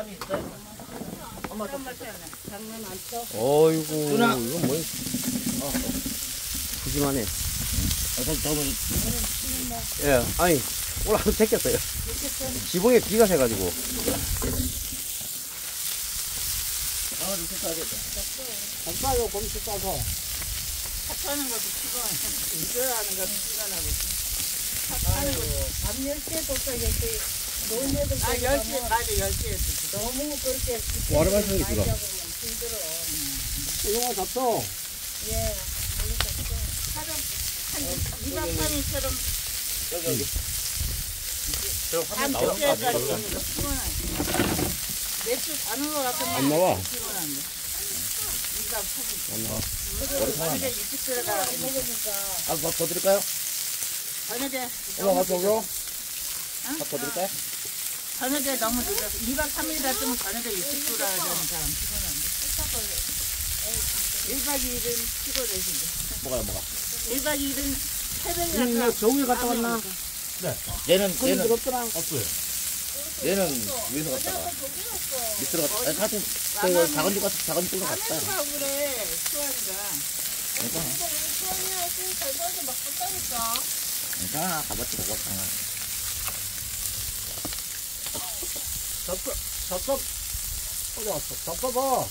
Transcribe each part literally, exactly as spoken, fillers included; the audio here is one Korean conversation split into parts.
많이 있어요? 엄마 좀 장난 안 쳐. 어이구, 누나. 이건 뭐, 어. 푸짐하네. 어, 저, 저거. 예, 아니, 오늘 한번 제꼈어요. 지붕에 비가 새가지고. 아, 이렇게 싸겠다. 안 싸요, 곰치 싸서. 삭하는 것도 피곤해. 일하는 것도 피곤하고. 삭하는 거. 밤 열 시에 도착 이렇게 노인 애들 아, 열 시에, 맞아, 열 시에. 너무 그렇게 와르 마시는 게 많이 있구나. 잡으면 힘들어. 이거 잡죠? 예, 멀리 잡죠. 사람, 한 이박 삼일처럼 여기, 여기. 저 화면 한 나오는 거 두째까지 아니에요? 오는 거 피곤해. 매출 가는 거 같으면 안 나와. 피곤한데. 이박 삼일. 안 나와. 저녁에 일찍 들어가. 먹으니까. 아, 뭐 더 드릴까요? 저녁에, 이거 가 저기요? 응? 더 드릴까요? 저녁에 너무 늦어서 이박 삼일 같으면 저녁에 일찍 들어가야 되는 사람 피곤한데. 일박 이일은 피곤해진대. 뭐가요, 뭐가? 일박 이일은 새벽에 응, 갔다 저기 갔다 왔나? 네. 얘는, 거기 얘는, 들었더라. 없어요. 얘는 위에서 갔다가 밑으로 갔다. 아니, 하여튼, 저 작은 집 가서 작은 집으로 갔다. 하면서 그래, 수아이가. 그러니까, 수원이랑 술 잘사서 막 떴다니까. 그러니까, 가봤지, 그거 상관. 잡숴, 잡숴. 어디 왔어? 잡숴봐.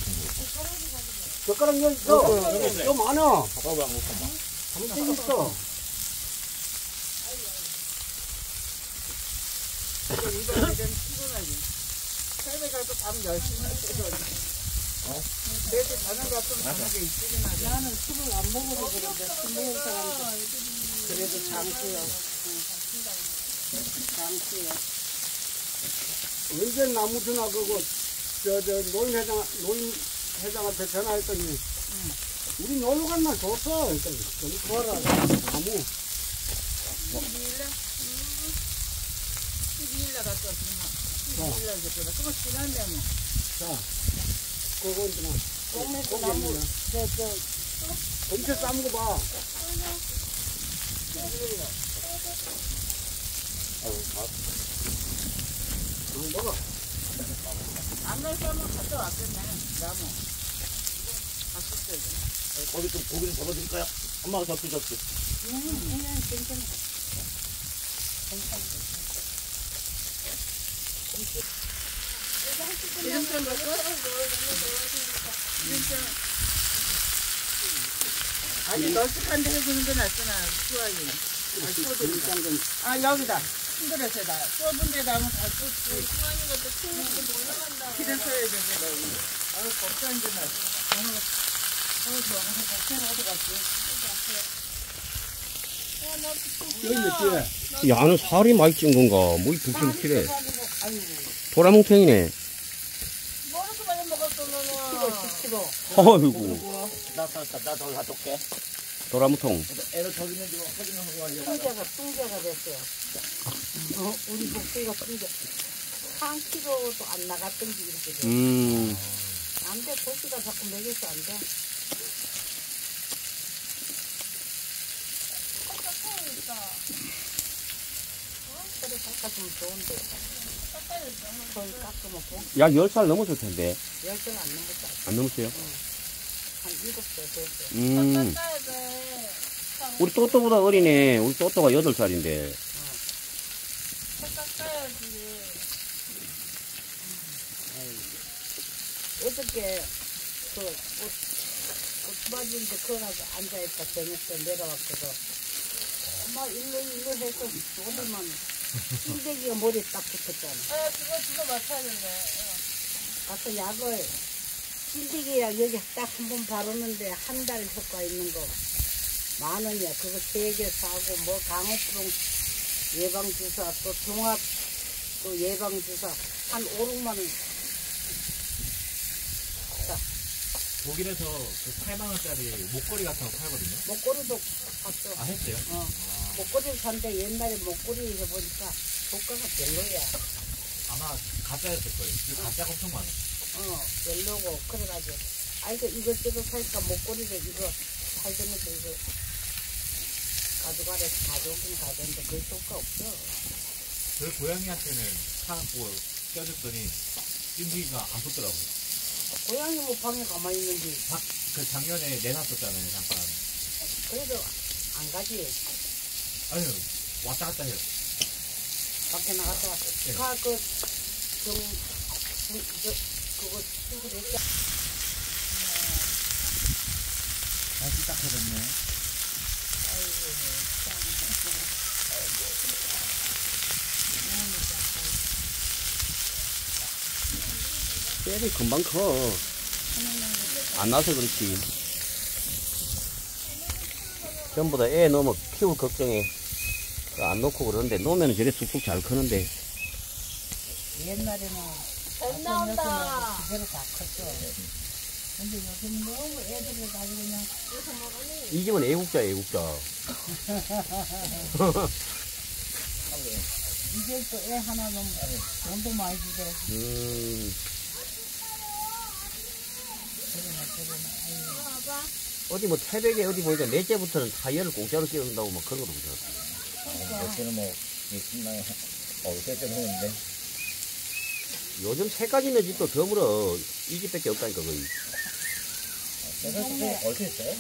젓가락 여기 있어. 좀 많아. 아까 왜안 먹었어, 당신 있어. 근데 이번에는 피곤하지. 새벽에 가서 밤 열 시면 피곤하지. 어? 그래도 저녁 같으면 저녁에 일찍이나 돼. 나는 술을 안 먹어도 그런데 술 먹은 사람들. 그래도 장수요. 장수요. 언제 나무주나 그거, 저, 저, 노인회장, 노인회장한테 전화했더니, 우리 놀러 간 날 줬어. 그랬더니, 좀 구하라. 나무. 십이일날? 십이일날 갔다 왔구나. 십이일날 갔다 왔구나. 그거 지났네, 뭐. 자, 그거 이제, 동네도 나무, 저, 저, 곰채 싸는 거 봐. 응, 먹어. 안갈 사람은 갔다 왔겠네, 나무. 갔을 때. 거기 좀 고기 좀 접어드릴까요? 엄마가 접시 접시. 응, 그냥 괜찮아. 기름장 넣고? 기름장. 아니, 널찍한데 해주는 게 낫잖아, 수아이. 아, 수아이. 아, 여기다. 친구들에다. 좁은 데다 하면 다 좁지. 수아이가 또 친구들 올라간다. 기름 써야 되잖아, 여기. 아유, 걱정인 줄 알았어. 오늘, 오늘 좋아. 오늘 복채를 어디 갔지? 여기 몇 개? 야는 살이 많이 찐 건가? 뭐이 불길불길해. 도라뭉탱이네. 뭐 이렇게 많이 먹었어, 너는? 십 킬로. 어이구. 나, 나, 나, 나 저기 가져올게. 도라뭉통. 애들 저기 있는 거 확인하고 가려고. 풍자가, 풍자가 됐어요. 어, 우리 목소리가 풍자. 한 킬로도 안 나갔던 게 이렇게 돼. 음. 안 돼, 고기가 자꾸 먹여서 안 돼. 그래, 깎아주면 좋은데. 거의 깎아먹고. 약 열 살 넘었을 텐데. 열 개는 안 넘었어. 안 넘었어요? 한 일곱 살 됐어. 음. 우리 또또보다 어리네. 우리 또또가 여덟 살인데. 어저께 그 옷, 옷맞이인데 그거 가서 앉아있다 저녁 때 내려왔거든. 엄마 일로 일로 해서 오늘만 흰대기가 머리에 딱 붙었잖아. 아, 그거, 그거 맡았는데. 가서 약을 흰대기약 여기 딱 한 번 바르는데 한 달 효과 있는 거 만 원이야. 그거 세 개 사고 뭐 강호프롱 예방주사 또 종합 또 예방주사 한 오륙만 원. 독일에서 그 팔만 원짜리 목걸이 같은 거 팔거든요. 목걸이도 샀어. 아, 했어요? 어. 목걸이를 샀는데 옛날에 목걸이 해보니까 효과가 별로야. 아마 가짜였을 거예요. 그 가짜가 엄청 많아요. 어, 별로고. 그래가지고, 아이고, 이것저것 사니까 목걸이를 이거 팔던데 이거 가져가래서 가져오긴 가져오는데 그 효과 없어. 저희 고양이한테는 사갖고 껴줬더니 찜기가 안 붙더라고요. 고양이 뭐 방에 가만히 있는지. 박, 그 작년에 내놨었잖아요, 잠깐. 그래도 안 가지. 아유, 왔다 갔다 해요. 밖에 나갔다. 네. 가, 그, 정, 저, 그거 출근했자. 다시 딱 해졌네. 떼이 금방 커. 안 나서 그렇지. 전부 다 애 넣으면 키울 걱정해. 안 놓고 그러는데, 놓으면 저래 쑥쑥 잘 크는데. 옛날에는 잘 나온다. 그대로 다 컸죠. 근데 요즘 너무 애들을 가지고 그냥 이 집은 애국자, 애국자. 이제 또 애 하나 넣으면 돈도 많이 주대. 음, 저러나 저러나. 아유. 어디 뭐 태백에 어디 보니까 넷째부터는 타이어를 공짜로 끼워준다고 막 그런 거 보죠. 몇 개는 뭐, 신나요. 어, 떼떼 먹는데. 요즘 세 가지 있는 집도 드물어. 이 집밖에 없다니까, 거의. 떼떼 어디 있어요?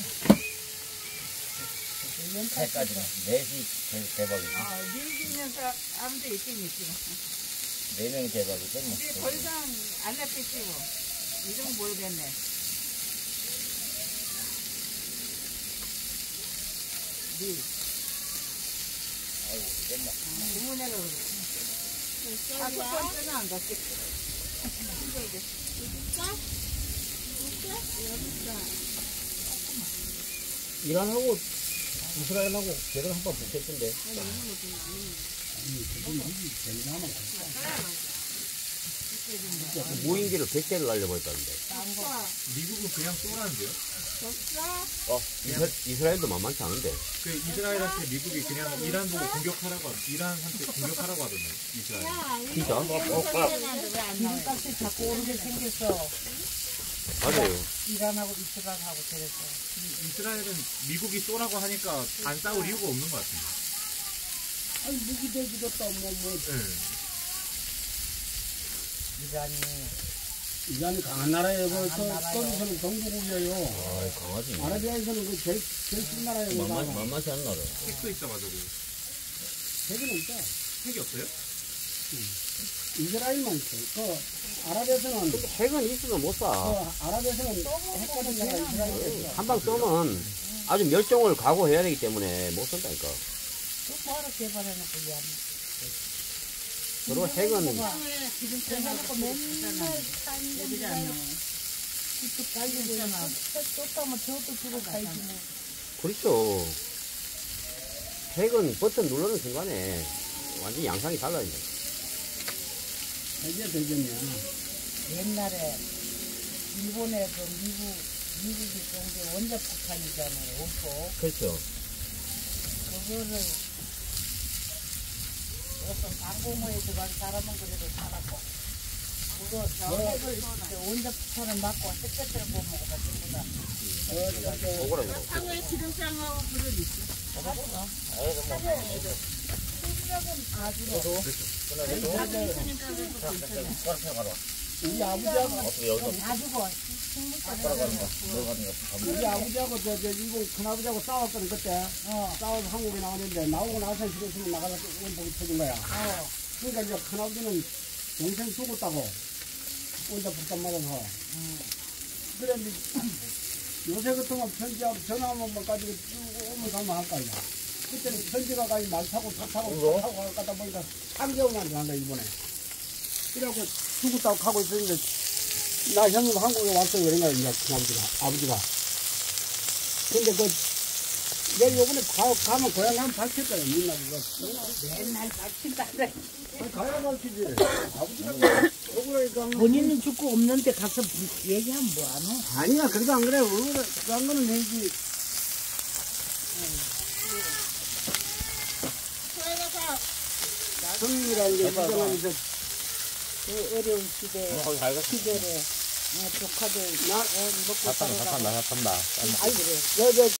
세까지. 넷이 대박이지. 아, 밀기면서 아무도 있긴 있지. 네 명이 대박이죠, 뭐. 근데 더 이상 안 났겠지 뭐. 이름 모르겠네. 밀. 아이고, 이건 뭐. 주문해가 그래. 다섯 번째는 안 갔겠지. 일하고, 이스라엘하고 걔를 한번 붙였던데. 무인기를 백 대를 날려버렸다는데. 미국은 그냥 쏘라는데요? 어, 이스라, 이스라엘도 만만치 않은데. 그 이스라엘한테 미국이 그냥 이란 보고 공격하라고, 하- 이란한테 공격하라고 하던데, 이스라엘. 진짜? 기름값이 자꾸 오르게 생겼어. 맞아요. 이란하고 이스라엘하고 그랬어. 이- 이스라엘은 미국이 쏘라고 하니까 안 싸울 이유가 없는 것 같은데. 아니, 무기 대기도 또 뭐, 뭐, 네. 이란이 이란이 강한 나라예요. 그, 강한 나라요. 거기서는 동족국이에요. 아, 강하지. 아라비아에서는 그 제일, 제일 큰 나라예요. 만만치, 나라가. 만만치 않은 나라. 핵도 있어가지고. 세계는 있다. 핵이 없어요? 이스라엘만 있어. 그, 아랍에서는, 그, 핵은 있어도 못 쏴. 아랍에서는 핵가는 나라 이스라엘이었어. 한 방 쏘면 아주 멸종을 각오해야 되기 때문에 못 쏜다니까. 또 바로 개발해놓고 이란이. 그리고 핵은 그래놓고 맨날 애들이 안 나와. 집도 깔리고 있잖아. 쫓다면 저것도 주고 가야지 뭐. 그렇죠. 핵은 버튼 누르는 순간에 완전히 양상이 달라요. 이제. 세계 대전이야. 옛날에 일본에 그 미국, 미국이 쏜 게 원자 폭탄이잖아요. 없고. 그렇죠. 그거를 어떤 방공호에 들어간 사람은 그래도 살았고. 그거 저 핵을 저 원자 폭탄을 맞고 햇볕을 보면 전부 다. 오그라져. 상에 기름장하고 그릇 있어. 우리 아버지하고, 어떻게 여기서 가지고 따라가는 거, 뭐 가는 거. 우리 아버지하고, 저, 저, 일본 큰아버지하고 싸웠거든, 그때. 어, 싸워서 한국에 나왔는데, 나오고 나서 실었으면 나가서 원복이 터진 거야. 어, 그러니까 이제 큰아버지는 동생 죽었다고. 원자 폭탄 맞아서. 그래, 이제 요새 같으면 편지하고 전화 한 번만 가지고 쭉 오면 가면 할 거 아니야. 그때는 편지가 가지 말 타고 차 타고 차 타고 가다 보니까 삼 개월만 들어간다, 이번에. 그래갖고 죽었다고 하고 있었는데, 나 형님 한국에 왔어, 이런 거야, 이제 큰아버지가, 아버지가. 근데 그, 내가 요번에 가, 가면 고향 가면 밝힐 거야, 민나 그거. 맨날 밝힌다네. 아니, 가야 밝히지. 아버지가 억울하니까. 본인은 죽고 없는데 가서 얘기하면 뭐하노? 아니야, 그래도 안 그래. 억울한 그런 거는 해야지. 성님이라는 게 이거는 이제 그 어려운 시대, 거기 잘 갔어. 시절에 어, 조카들 나- 어, 먹고 다 탄다, 다 탄다, 다 탄다. 아이 그래. 저, 저,